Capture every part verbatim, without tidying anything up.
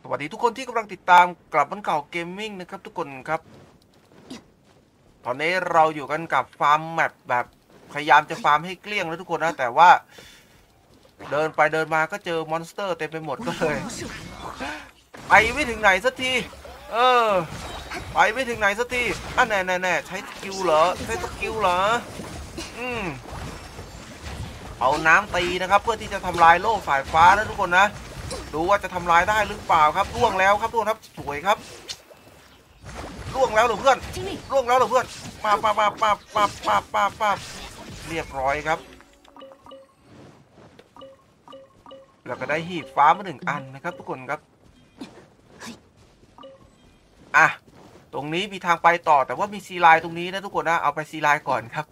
วัสดีทุกคนที่กำลังติดตามกลับมันเก่าเกมมิ่งนะครับทุกคนครับตอนนี้เราอยู่กันกับฟาร์มแมปแบบพยายามจะฟาร์มให้เกลี้ยงแล้วทุกคนนะแต่ว่าเดินไปเดินมาก็เจอมอนสเตอร์เต็มไปหมดก็เลยไปไม่ถึงไหนสักทีเออไปไม่ถึงไหนสักทีอ่ะแน่แน่แน่ใช้สกิลเหรอใช้สกิลเหรออืมเอาน้ำตีนะครับเพื่อที่จะทำลายโล่สายฟ้านะทุกคนนะดูว่าจะทำลายได้หรือเปล่าครับล่วงแล้วครับทุกคนครับสวยครับล่วงแล้วเหรอเพื่อนล่วงแล้วเหรอเพื่อนมาปาปาปาปาปาปาปาเรียบร้อยครับแล้วก็ได้หีบฟ้ามาหนึ่งอันนะครับทุกคนครับอ่ะตรงนี้มีทางไปต่อแต่ว่ามีซีไลน์ตรงนี้นะทุกคนนะเอาไปซีไลน์ก่อนครับ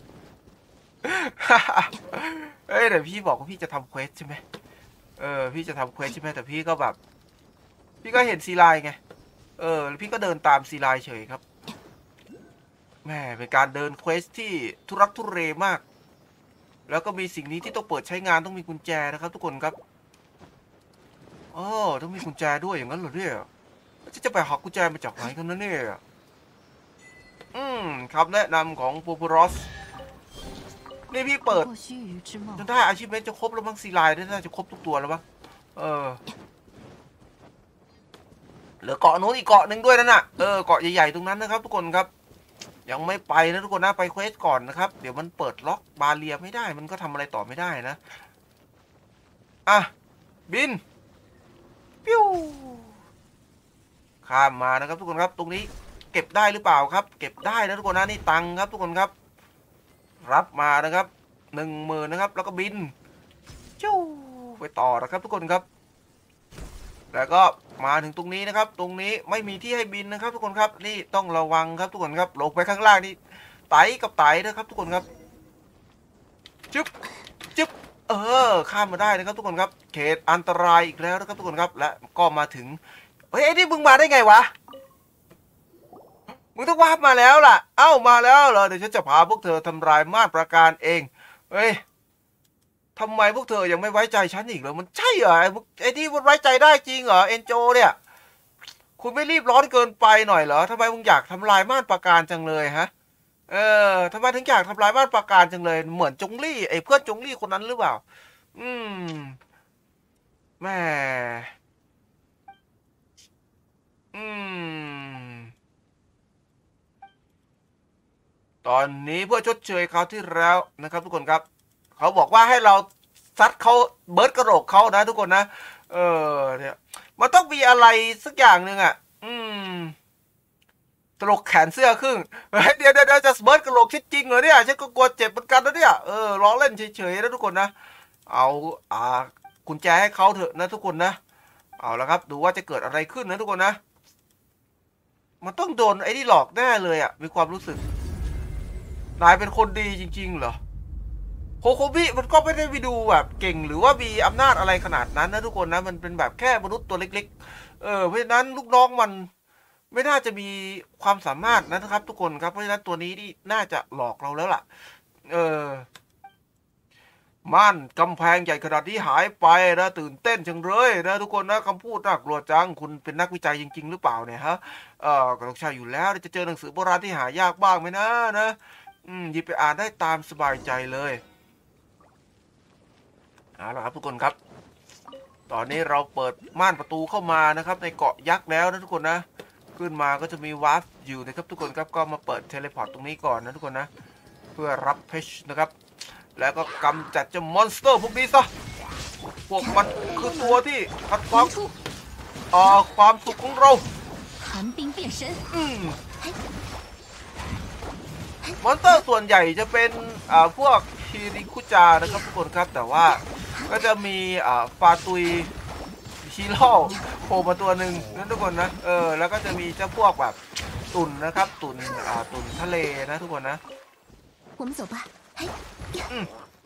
เอ้ยเดี๋ยวพี่บอกว่าพี่จะทำเควสใช่ไหมเออพี่จะทำเควสใช่ไหมแต่พี่ก็แบบพี่ก็เห็นซีไลน์ไงเออพี่ก็เดินตามซีไลน์เฉยครับแม่เป็นการเดินเควสที่ทุรักทุเรมากแล้วก็มีสิ่งนี้ที่ต้องเปิดใช้งานต้องมีกุญแจนะครับทุกคนครับอ๋อต้องมีกุญแจด้วยอย่างนั้นเหรอเนี่ยจะจะไปหากุญแจมาจากไหนกันนะเนี่ยอืมคำแนะนำของปูปูรอสนี่พี่เปิดจนได้อาชีพเมนจะครบแล้วมั้งซีไลน์น่าจะครบทุกตัวแล้วมั้งเออเหลือเกาะนู้นอีกเกาะหนึ่งด้วยนั่นน่ะเออเกาะใหญ่ๆตรงนั้นนะครับทุกคนครับยังไม่ไปนะทุกคนนะไปเควสก่อนนะครับเดี๋ยวมันเปิดล็อกบาเรียไม่ได้มันก็ทำอะไรต่อไม่ได้นะอ่ะบินปิ้วข้ามมานะครับทุกคนครับตรงนี้เก็บได้หรือเปล่าครับเก็บได้นะทุกคนนะนี่ตังค์ครับทุกคนครับรับมานะครับหนึ่งหมื่นนะครับแล้วก็บินจู้ไปต่อนะครับทุกคนครับแล้วก็มาถึงตรงนี้นะครับตรงนี้ไม่มีที่ให้บินนะครับทุกคนครับนี่ต้องระวังครับทุกคนครับลงไปข้างล่างนี่ไต่กับไต่นะครับทุกคนครับจึ๊บจึ๊บเออข้ามมาได้นะครับทุกคนครับเขตอันตรายอีกแล้วนะครับทุกคนครับและก็มาถึงเฮ้ยไอ้นี่มึงมาได้ไงวะมึงต้องวาดมาแล้วล่ะเอ้ามาแล้วเหรอเดี๋ยวฉันจะพาพวกเธอทำลายม่านประการเองเฮ้ยทำไมพวกเธอยังไม่ไว้ใจฉันอีกเหรอมันใช่เหรอไอ้ที่มันไว้ใจได้จริงเหรอเอ็นโจเนี่ยคุณไม่รีบร้อนเกินไปหน่อยเหรอทำไมมึงอยากทำลายม่านประการจังเลยฮะเออทำไมถึงอยากทำลายม่านประการจังเลยเหมือนจงลี่ไอ้เพื่อนจงลี่คนนั้นหรือเปล่าอืมแม่อืมตอนนี้เพื่อชดเชยคราวที่แล้วนะครับทุกคนครับเขาบอกว่าให้เราซัดเขาเบิร์ดกระโหลกเขานะทุกคนนะเออเนี่ยมันต้องมีอะไรสักอย่างหนึ่งอ่ะอืมตลกแขนเสื้อครึ่งเดี๋ยวเดี๋ยวจะเบิร์ดกระโหลกชิดจริงเหรอเนี่ยฉันก็กลัวเจ็บเหมือนกันนะเนี่ยเออล้อเล่นเฉยๆนะทุกคนนะเอาอ่ากุญแจให้เขาเถอะนะทุกคนนะเอาละครับดูว่าจะเกิดอะไรขึ้นนะทุกคนนะมันต้องโดนไอ้นี่หลอกแน่เลยอ่ะมีความรู้สึกนายเป็นคนดีจริงๆเหรอโคโคบิมันก็ไม่ได้ไปดูแบบเก่งหรือว่ามีอำนาจอะไรขนาดนั้นนะทุกคนนะมันเป็นแบบแค่มนุษย์ตัวเล็กๆเออเพราะฉะนั้นลูกน้องมันไม่น่าจะมีความสามารถนะครับทุกคนครับเพราะฉะนั้นตัวนี้นี่น่าจะหลอกเราแล้วล่ะเออม่านกำแพงใหญ่ขนาดนี้หายไปนะตื่นเต้นจังเลยนะทุกคนนะคำพูดน่ากลัวจังคุณเป็นนักวิจัยจริงๆหรือเปล่าเนี่ยฮะเออก็ต้องใช่อยู่แล้วจะเจอหนังสือโบราณที่หายากบ้างไหมนะนะอืมหยิบไปอ่านได้ตามสบายใจเลยเอาละครับทุกคนครับตอนนี้เราเปิดม่านประตูเข้ามานะครับในเกาะยักษ์แล้วนะทุกคนนะขึ้นมาก็จะมีวาร์ปอยู่นะครับทุกคนครับก็มาเปิดเทเลพอร์ตตรงนี้ก่อนนะทุกคนนะเพื่อรับเพชรนะครับแล้วก็กำจัดเจ้ามอนสเตอร์พวกนี้ซะพวกมันคือตัวที่ขัดขวางต่อความสุขของเราอืมมอนสเตอร์ส่วนใหญ่จะเป็นอ่าพวกคิริคุจานะครับทุกคนครับแต่ว่าก็จะมีอ่าฟาตุยชิโร่โผล่มาตัวหนึ่งนั่นทุกคนนะเออแล้วก็จะมีเจ้าพวกแบบตุ่นนะครับตุ่นอ่าตุ่นทะเลนะทุกคนนะอืม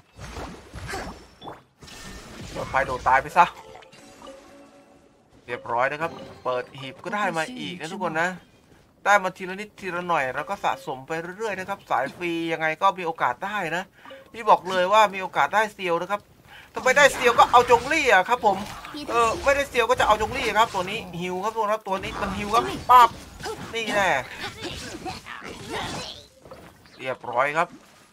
โดนไฟโดนตายไปซะเรียบร้อยนะครับเปิดหีบก็ได้มาอีกนะทุกคนนะได้มาทีละนิดทีละหน่อยแล้วก็สะสมไปเรื่อยๆนะครับสายฟรียังไงก็มีโอกาสได้นะพี่บอกเลยว่ามีโอกาสได้เซียวนะครับถ้าไม่ได้เซียวก็เอาจงลี่อ่ะครับผมเออไม่ได้เซียวก็จะเอาจงลี่ครับตัวนี้ฮิวครับตัวครับตัวนี้มันฮิวครับปั๊บนี่แน่เรียบร้อยครับ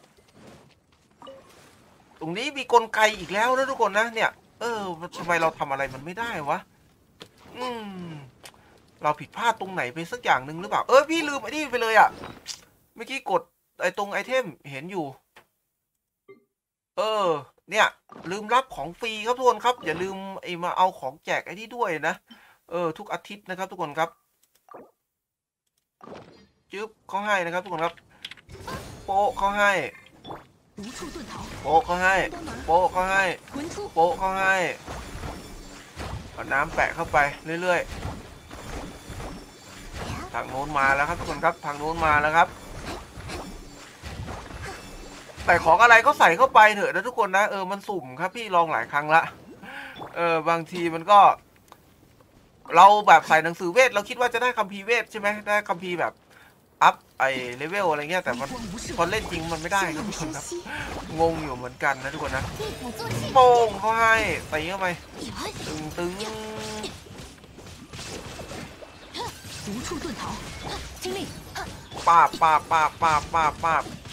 ตรงนี้มีกลไกอีกแล้วนะทุกคนนะเนี่ยเออทำไมเราทำอะไรมันไม่ได้วะอืมเราผิดพลาดตรงไหนไปสักอย่างหนึ่งหรือเปล่าเออพี่ลืมไอ้นี่ไปเลยอ่ะเมื่อกี้กดไอ้ตรงไอเทมเห็นอยู่เออเนี่ยลืมรับของฟรีครับทุกคนครับอย่าลืมไอ้มาเอาของแจกไอ้นี่ด้วยนะเออทุกอาทิตย์นะครับทุกคนครับจึ๊บเขาให้นะครับทุกคนครับโป๊ะเขาให้โป๊ะเขาให้โป๊ะเขาให้โป๊ะเขาให้เอาน้ำแปะเข้าไปเรื่อยๆทางโน้นมาแล้วครับทุกคนครับทางโน้นมาแล้วครับแต่ของอะไรก็ใส่เข้าไปเถอะนะทุกคนนะเออมันสุ่มครับพี่ลองหลายครั้งละเออบางทีมันก็เราแบบใส่หนังสือเวทเราคิดว่าจะได้คัมภีร์เวทใช่ไหมได้คัมภีร์แบบอัพไอเลเวลอะไรเงี้ยแต่มันพอเล่นจริงมันไม่ได้ครับทุกคนครับงงอยู่เหมือนกันนะทุกคนนะโป้งเขาให้ตีเข้าไปตึงตึงป้าป้าป้าป้าป้าป้า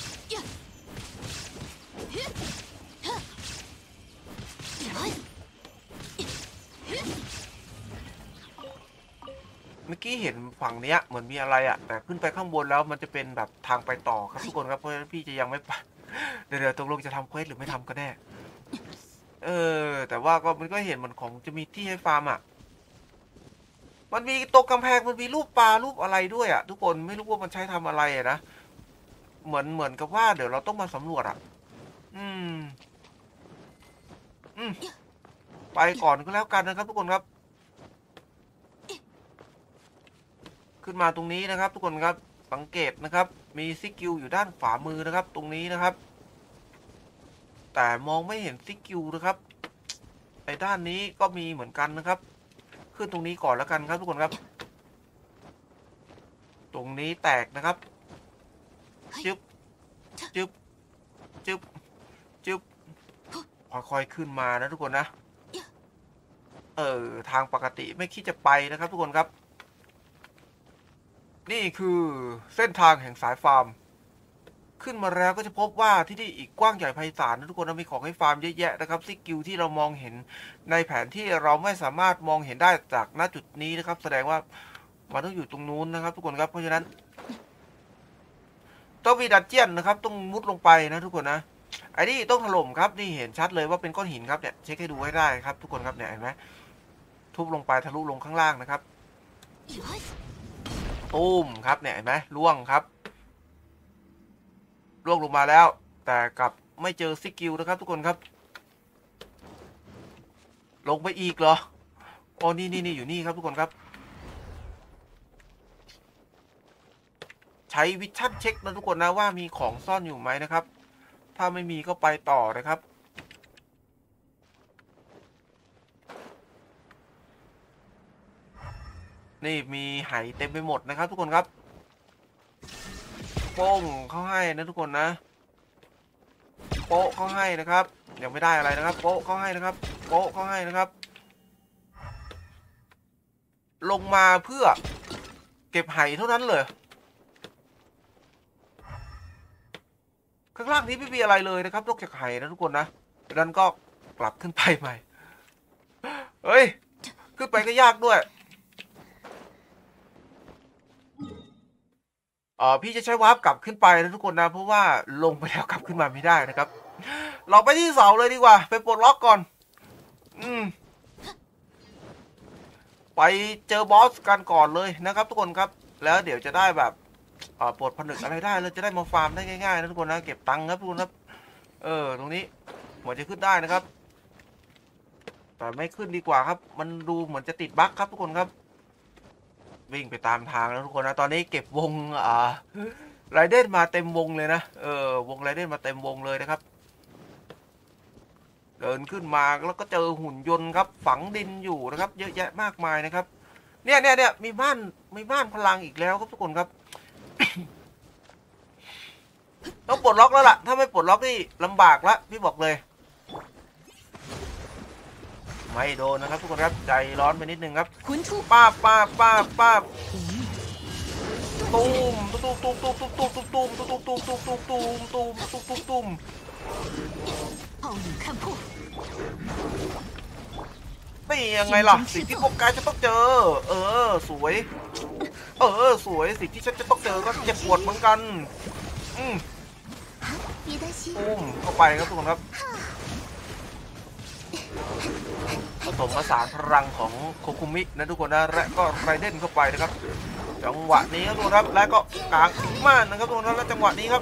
เมื่อกี้เห็นฝั่งเนี้ยเหมือนมีอะไรอะแต่ขึ้นไปข้างบนแล้วมันจะเป็นแบบทางไปต่อครับทุกคนครับเพราะฉะนั้นพี่จะยังไม่ไปเดี๋ยวตกลงจะทำเควสหรือไม่ทำก็แน่เออแต่ว่าก็มันก็เห็นมันของจะมีที่ให้ฟาร์มอะมันมีตรงกำแพงมันมีรูปปลารูปอะไรด้วยอะทุกคนไม่รู้ว่ามันใช้ทำอะไรอะนะเหมือนเหมือนกับว่าเดี๋ยวเราต้องมาสำรวจอะอืมอืมไปก่อนก็แล้วกันนะครับทุกคนครับขึ้นมาตรงนี้นะครับทุกคนครับสังเกตนะครับมีซิกิลอยู่ด้านขวามือนะครับตรงนี้นะครับแต่มองไม่เห็นซิกิลนะครับในด้านนี้ก็มีเหมือนกันนะครับขึ้นตรงนี้ก่อนแล้วกันครับทุกคนครับตรงนี้แตกนะครับจึ๊บจึ๊บจึ๊บจึ๊บค่อยๆขึ้นมานะทุกคนนะเออทางปกติไม่คิดจะไปนะครับทุกคนครับนี่คือเส้นทางแห่งสายฟาร์มขึ้นมาแล้วก็จะพบว่าที่นี่อีกกว้างใหญ่ไพศาลนะทุกคนมีของให้ฟาร์มเยอะแยะนะครับสกิลที่เรามองเห็นในแผนที่เราไม่สามารถมองเห็นได้จากณจุดนี้นะครับแสดงว่ามันต้องอยู่ตรงนู้นนะครับทุกคนครับเพราะฉะนั้นต้องมีดันเจียนนะครับต้องมุดลงไปนะทุกคนนะไอ้นี่ต้องถล่มครับนี่เห็นชัดเลยว่าเป็นก้อนหินครับเนี่ยเช็คให้ดูให้ได้ครับทุกคนครับเนี่ยเห็นไหมทุบลงไปทะลุลงข้างล่างนะครับตุ้มครับเนี่ยเห็นไหมล่วงครับล่วงลงมาแล้วแต่กลับไม่เจอซิกิลนะครับทุกคนครับลงไปอีกเหรอโอ้นี่นี่นี่อยู่นี่ครับทุกคนครับใช้วิชั่นเช็คนะทุกคนนะว่ามีของซ่อนอยู่ไหมนะครับถ้าไม่มีก็ไปต่อนะครับนี่มีไหเต็มไปหมดนะครับทุกคนครับโป้งเขาให้นะทุกคนนะโป๊ะเขาให้นะครับยังไม่ได้อะไรนะครับโป๊ะเขาให้นะครับโป๊ะเขาให้นะครับลงมาเพื่อเก็บไหเท่านั้นเลยข้างล่างนี้ไม่มีอะไรเลยนะครับนอกจากไหนะทุกคนนะดังนั้นก็กลับขึ้นไปใหม่เฮ้ยขึ้นไปก็ยากด้วยเออพี่จะใช้วาร์ปกลับขึ้นไปนะทุกคนนะเพราะว่าลงไปแล้วกลับขึ้นมาไม่ได้นะครับเราไปที่เสาเลยดีกว่าไปปลดล็อกก่อนอืมไปเจอบอสกันก่อนเลยนะครับทุกคนครับแล้วเดี๋ยวจะได้แบบปลดผนึกอะไรได้เราจะได้มาฟาร์มได้ง่ายๆนะทุกคนนะเก็บตังค์ครับทุกคนครับเออตรงนี้เหมือนจะขึ้นได้นะครับแต่ไม่ขึ้นดีกว่าครับมันดูเหมือนจะติดบั๊กครับทุกคนครับวิ่งไปตามทางแล้วทุกคนนะตอนนี้เก็บวงอ่าไรเดนมาเต็มวงเลยนะเออวงไรเดนมาเต็มวงเลยนะครับเดินขึ้นมาแล้วก็เจอหุ่นยนต์ครับฝังดินอยู่นะครับเยอะแยะมากมายนะครับเนี่ยเนี่ยเนี่ยมีบ้านมีบ้านพลังอีกแล้วครับทุกคนครับ ต้องปลดล็อกแล้วล่ะถ้าไม่ปลดล็อกนี่ลำบากละพี่บอกเลยมไม่โดนนะครับทุกคนครับใจร้อนไปนิดนึงครับป้าป้าป้าป้าตูมตูมตูมตูมตูมตูมตูมตูมตูมตูมตูมตูมตูมตูมตูมตูมตูมนี่ยังไงล่ะสิ่งที่พวกกายจะต้องเจอเออสวยเออสวยสิ่งที่ฉันจะต้องเจอก็เจ็บปวดเหมือนกันอืมตูมเข้าไปครับทุกคนครับผสมผสานพลังของโคคุมินะทุกคนนะและก็ไรเดนเข้าไปนะครับจังหวะนี้ครับทุกคนครับและก็กางอีกม่านนะครับทุกคนแล้วจังหวะนี้ครับ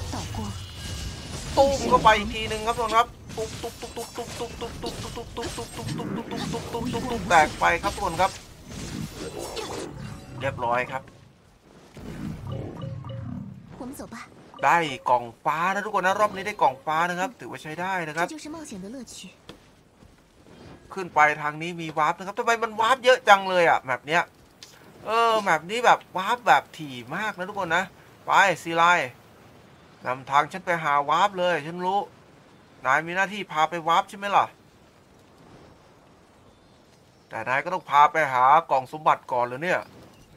ตุ้มเข้าไปอีกทีหนึ่งครับทุกคนครับตุ๊บตุ๊บตุ๊บตุ๊บตุ๊บตุ๊บตุ๊บตุ๊บตุ๊บตุ๊บตุ๊บตุ๊บตุ๊บตุ๊บตุ๊บตุ๊บตุ๊บตุ๊บตุ๊บแตกไปครับทุกคนครับเรียบร้อยครับได้กล่องฟ้านะทุกคนนะรอบนี้ได้กล่องฟ้านะครับถือว่าใช้ได้นะครับขึ้นไปทางนี้มีวาร์ปนะครับทำไมมันวาร์ปเยอะจังเลยอ่ะแบบเนี้ยเออแบบนี้แบบวาร์ปแบบถี่มากนะทุกคนนะไปซีไลนำทางฉันไปหาวาร์ปเลยฉันรู้นายมีหน้าที่พาไปวาร์ปใช่ไหมล่ะแต่นายก็ต้องพาไปหากล่องสมบัติก่อนเลยเนี่ย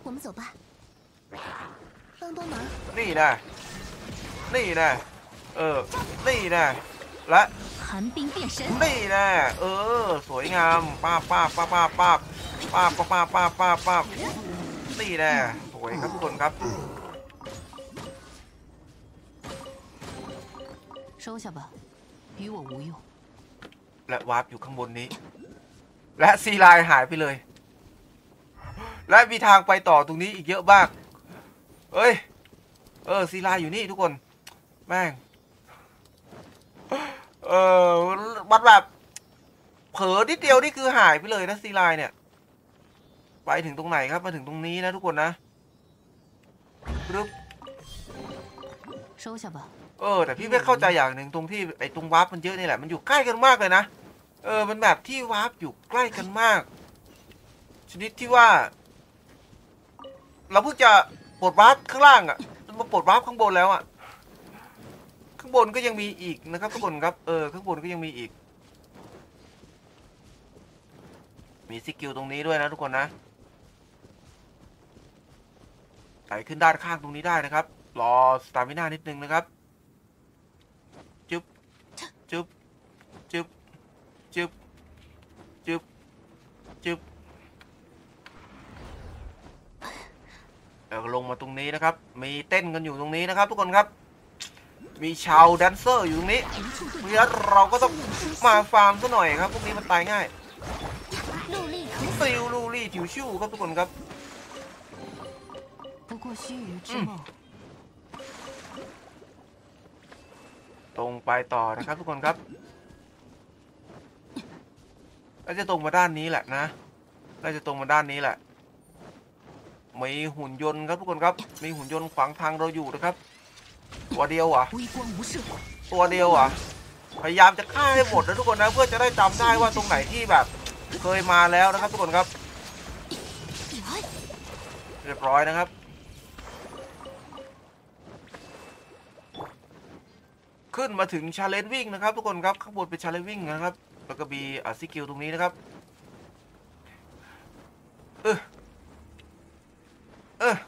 นี่นะนี่นะเออนี่นะและนี่นะเออสวยงามป้าป้าป้าป้าป้าป้าป้าป้าป้าป้าป้านี่นะสวยครับทุกคนครับและวาร์ปอยู่ข้างบนนี้และซีไลน์หายไปเลยและมีทางไปต่อตรงนี้อีกเยอะมากเอ้ยเออซีไลน์อยู่นี่ทุกคนแม่งเออมันแบบเผลอนิดเดียวนี่คือหายไปเลยนะซีไลน์เนี่ยไปถึงตรงไหนครับมาถึงตรงนี้นะทุกคนนะรึบเออแต่พี่ไม่เข้าใจอย่างหนึ่งตรงที่ไอ้ตรงวาร์ปมันเยอะนี่แหละมันอยู่ใกล้กันมากเลยนะเออมันแบบที่วาร์ปอยู่ใกล้กันมากชนิดที่ว่าเราเพิ่งจะปลดวาร์ปข้างล่างอ่ะมาปลดวาร์ปข้างบนแล้วอ่ะข้างบนก็ยังมีอีกนะครับทุกคนครับเออข้างบนก็ยังมีอีกมีสกิลตรงนี้ด้วยนะทุกคนนะไต่ขึ้นด้านข้างตรงนี้ได้นะครับรอสตามิน่านิดนึงนะครับจึ๊บจึ๊บจึ๊บจึ๊บจึ๊บจึ๊บแล้วลงมาตรงนี้นะครับมีเต้นกันอยู่ตรงนี้นะครับทุกคนครับมีชาวแดนเซอร์อยู่ตรงนี้เพราะฉะนั้นเราก็ต้องมาฟาร์มซะหน่อยครับพวกนี้มันตายง่ายฟิวลูรี่จิ๋วชิวครับทุกคนครับตรงไปต่อนะครับทุกคนครับน่าจะตรงมาด้านนี้แหละนะน่าจะตรงมาด้านนี้แหละมีหุ่นยนต์ครับทุกคนครับมีหุ่นยนต์ขวางทางเราอยู่นะครับตัวเดียวอ่ะตัวเดียวอ่ะพยายามจะฆ่าให้หมดนะทุกคนนะเพื่อจะได้จำได้ว่าตรงไหนที่แบบเคยมาแล้วนะครับทุกคนครับเรียบร้อยนะครับขึ้นมาถึงชาเลนจ์วิ่งนะครับทุกคนครับข้างบนเป็นชาเลนจ์วิ่งนะครับแล้วก็มีอ่ะสกิลตรงนี้นะครับเออเออ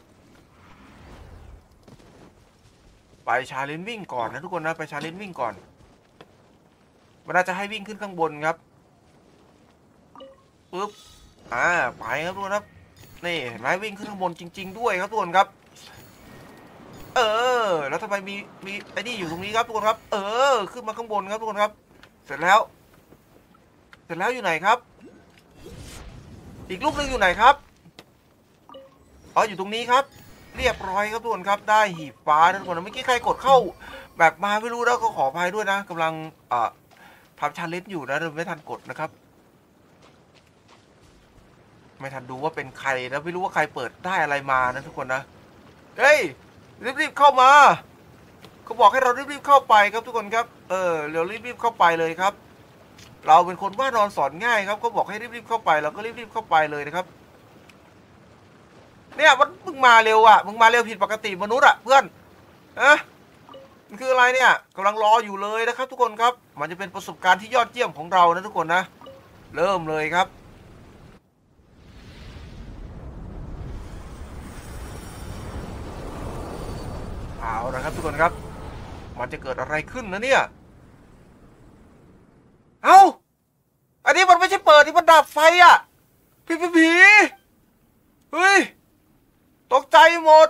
ไปชาเลนจ์วิ่งก่อนนะทุกคนนะไปชาเลนจ์วิ่งก่อนมันน่าจะให้วิ่งขึ้นข้างบนครับปึ๊บอ่าไปครับทุกคนครับนี่เห็นไหมวิ่งขึ้นข้างบนจริงๆด้วยครับทุกคนครับเออแล้วทำไมมีมีไอ้นี่อยู่ตรงนี้ครับทุกคนครับเออขึ้นมาข้างบนครับทุกคนครับเสร็จแล้วเสร็จแล้วอยู่ไหนครับอีกลูกหนึ่งอยู่ไหนครับอ๋ออยู่ตรงนี้ครับเรียบร้อยครับทุกคนครับได้หีบฟ้าทุกคนเมื่อกี้ใครกดเข้าแบบมาไม่รู้แล้วก็ขออภัยด้วยนะกำลังอ่าทำชาเลนจ์อยู่นะไม่ทันกดนะครับไม่ทันดูว่าเป็นใครนะไม่รู้ว่าใครเปิดได้อะไรมานะทุกคนนะเฮ้ยรีบๆเข้ามาเขาบอกให้เรารีบๆเข้าไปครับทุกคนครับเออเรารีบๆเข้าไปเลยครับเราเป็นคนว่านอนสอนง่ายครับเขาบอกให้รีบๆเข้าไปเราก็รีบๆเข้าไปเลยนะครับเนี่ยมันมึงมาเร็วอ่ะมึงมาเร็วผิดปกติมนุษย์อ่ะเพื่อนอะมันคืออะไรเนี่ยกำลังรออยู่เลยนะครับทุกคนครับมันจะเป็นประสบการณ์ที่ยอดเยี่ยมของเรานะทุกคนนะเริ่มเลยครับเอาละครับทุกคนครับมันจะเกิดอะไรขึ้นนะเนี่ยเอ้าอันนี้มันไม่ใช่เปิดที่มันดับไฟอ่ะพี่พี่ผีเฮ้ยตกใจหมด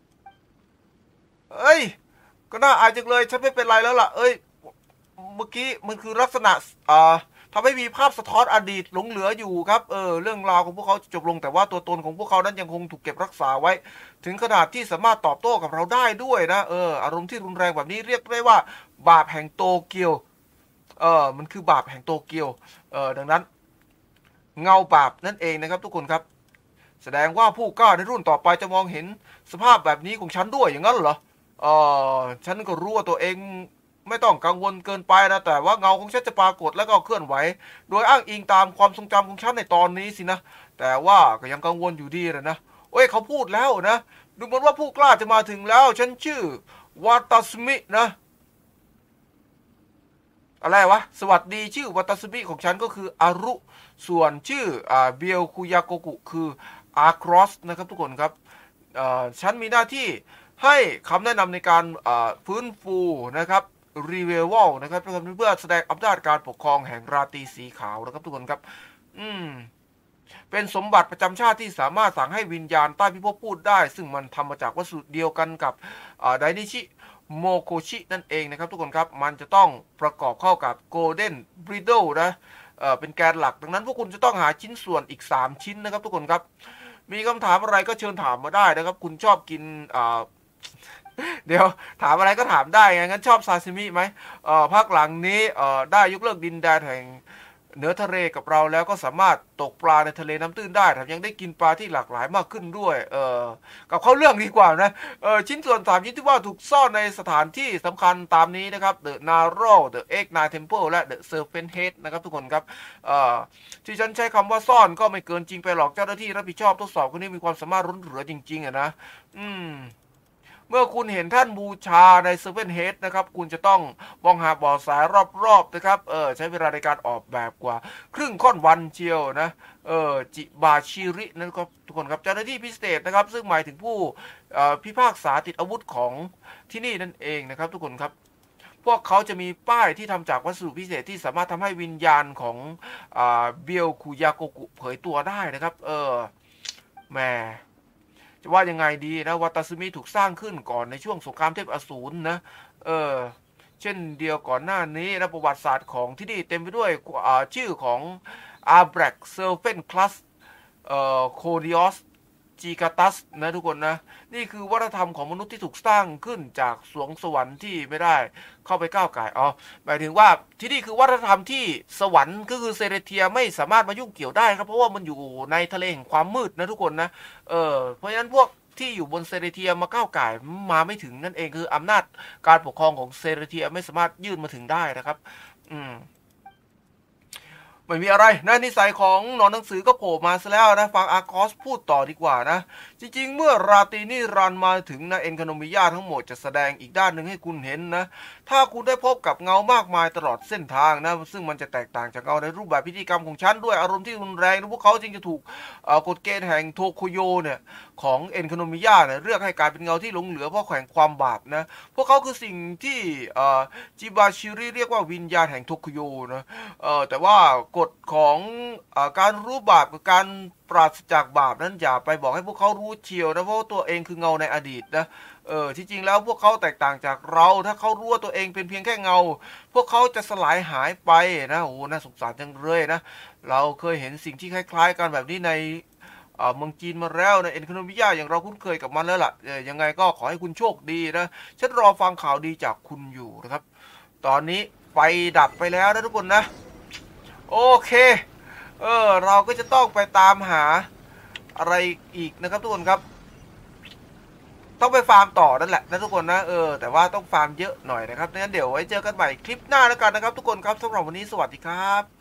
เอ้ยก็น่าอายจังเลยฉันไม่เป็นไรแล้วล่ะเอ้ยเมื่อกี้มันคือลักษณะอ่าทำให้มีภาพสะท้อนอดีตหลงเหลืออยู่ครับเออเรื่องราวของพวกเขาจบลงแต่ว่าตัวตนของพวกเขานั้นยังคงถูกเก็บรักษาไว้ถึงขนาดที่สามารถตอบโต้กับเราได้ด้วยนะเอออารมณ์ที่รุนแรงแบบนี้เรียกได้ว่าบาปแห่งโตเกียวเออมันคือบาปแห่งโตเกียวเออดังนั้นเงาบาปนั่นเองนะครับทุกคนครับแสดงว่าผู้กล้าในรุ่นต่อไปจะมองเห็นสภาพแบบนี้ของฉันด้วยอย่างนั้นเหรอเออฉันก็รู้ว่าตัวเองไม่ต้องกังวลเกินไปนะแต่ว่าเงาของฉันจะปรากฏแล้วก็เคลื่อนไหวโดยอ้างอิงตามความทรงจำของฉันในตอนนี้สินะแต่ว่าก็ยังกังวลอยู่ดีเลยนะโอ้ยเขาพูดแล้วนะดูเหมือนว่าผู้กล้าจะมาถึงแล้วฉันชื่อวาตาสมินะอะไรวะสวัสดีชื่อวาตาสมิของฉันก็คืออารุส่วนชื่ออ่าเบียวคุยาโกกุคืออาร์ครอสนะครับทุกคนครับฉันมีหน้าที่ให้คำแนะนำในการฟื้นฟูนะครับรีเวลนะครับเพื่อแสดงอำนาจการปกครองแห่งราตรีสีขาวนะครับทุกคนครับอืมเป็นสมบัติประจำชาติที่สามารถสั่งให้วิญญาณใต้พิภพพูดได้ซึ่งมันทำมาจากวัสดุเดียวกันกับไดนิชิโมโคชินั่นเองนะครับทุกคนครับมันจะต้องประกอบเข้ากับโกลเด้นบริดเดิลนะเอ่อเป็นแกนหลักดังนั้นพวกคุณจะต้องหาชิ้นส่วนอีกสามชิ้นนะครับทุกคนครับมีคำถามอะไรก็เชิญถามมาได้นะครับคุณชอบกินอ่าเดี๋ยวถามอะไรก็ถามได้ไงงั้นชอบซาซิมิไหมเอ่อภาคหลังนี้เอ่อได้ยกเลิกดินแดนแห่งเหนือทะเลกับเราแล้วก็สามารถตกปลาในทะเลน้ำตื้นได้แถมยังได้กินปลาที่หลากหลายมากขึ้นด้วยเออกับเข้าเรื่องดีกว่านะเออชิ้นส่วนสามชิ้นที่ว่าถูกซ่อนในสถานที่สำคัญตามนี้นะครับ The Naro The Egg Nine Temple และ The Serpent Head นะครับทุกคนครับเอ่อที่ฉันใช้คำว่าซ่อนก็ไม่เกินจริงไปหรอกเจ้าหน้าที่รับผิดชอบทดสอบคนนี้มีความสามารถล้นเหลือจริงๆอะนะอืมเมื่อคุณเห็นท่านบูชาในเซเว่นเฮดนะครับคุณจะต้องมองหาบ่อสายรอบๆนะครับเออใช้เวลาในการออกแบบกว่าครึ่งค่อนวันเชียวนะเออจิบาชิรินั่นก็ทุกคนครับเจ้าหน้าที่พิเศษนะครับซึ่งหมายถึงผู้พิพากษาติดอาวุธของที่นี่นั่นเองนะครับทุกคนครับพวกเขาจะมีป้ายที่ทำจากวัสดุพิเศษที่สามารถทำให้วิญญาณของเบียวคุยาโกกุเผยตัวได้นะครับเออแม่จะว่ายังไงดีนะวาตาซึมิถูกสร้างขึ้นก่อนในช่วงสงครามเทพอสูรนะเออเช่นเดียวก่อนหน้านี้นะประวัติศาสตร์ของที่นี่เต็มไปด้วยชื่อของอาแบร็กเซลเฟนคลัสเอ่อโคดิออสจีกาตัสนะทุกคนนะนี่คือวัฒนธรรมของมนุษย์ที่ถูกสร้างขึ้นจากสวงสวรรค์ที่ไม่ได้เข้าไปก้าวไก่อ๋อหมายถึงว่าที่นี่คือวัฒนธรรมที่สวรรค์ก็คือเซเรเทียไม่สามารถมายุ่งเกี่ยวได้ครับเพราะว่ามันอยู่ในทะเลแห่งความมืดนะทุกคนนะเออเพราะฉะนั้นพวกที่อยู่บนเซเรเทียมาก้าวไก่มาไม่ถึงนั่นเองคืออำนาจการปกครองของเซเรเทียไม่สามารถยื่นมาถึงได้นะครับอืมไม่มีอะไรนะนิสัยของหนอนหนังสือก็โผล่มาซะแล้วนะฟังอาร์คอสพูดต่อดีกว่านะจริงๆเมื่อราตรีนิรันดร์มาถึงนะเอ็นคโนมิยาทั้งหมดจะแสดงอีกด้านหนึ่งให้คุณเห็นนะถ้าคุณได้พบกับเงามากมายตลอดเส้นทางนะซึ่งมันจะแตกต่างจากเงาในรูปแบบพิธีกรรมของฉันด้วยอารมณ์ที่รุนแรงนะพวกเขาจึงจะถูกกฎเกณฑ์แห่งโทโคโยเนี่ยของเอ็นคโนมิยาเนี่ยเลือกให้กลายเป็นเงาที่หลงเหลือเพราะแขวงความบาปนะพวกเขาคือสิ่งที่จิบาชิริเรียกว่าวิญญาณแห่งโทโคโยนะแต่ว่ากฎของการรู้บาปกับการปราศจากบาปนั้นอย่าไปบอกให้พวกเขารู้เชียวนะเพราะตัวเองคือเงาในอดีตนะเออที่จริงแล้วพวกเขาแตกต่างจากเราถ้าเขารู้ว่าตัวเองเป็นเพียงแค่เงาพวกเขาจะสลายหายไปนะโอ้น่าสงสารจังเลยนะเราเคยเห็นสิ่งที่คล้ายๆกันแบบนี้ในเมืองจีนมาแล้วในเอ็นคโนมิยาอย่างเราคุ้นเคยกับมันแล้วล่ะยังไงก็ขอให้คุณโชคดีนะฉันรอฟังข่าวดีจากคุณอยู่นะครับตอนนี้ไฟดับไปแล้วนะทุกคนนะโอเคเออเราก็จะต้องไปตามหาอะไรอีกนะครับทุกคนครับต้องไปฟาร์มต่อนั่นแหละนะทุกคนนะเออแต่ว่าต้องฟาร์มเยอะหน่อยนะครับงั้นเดี๋ยวไว้เจอกันใหม่คลิปหน้าแล้วกันนะครับทุกคนครับสำหรับวันนี้สวัสดีครับ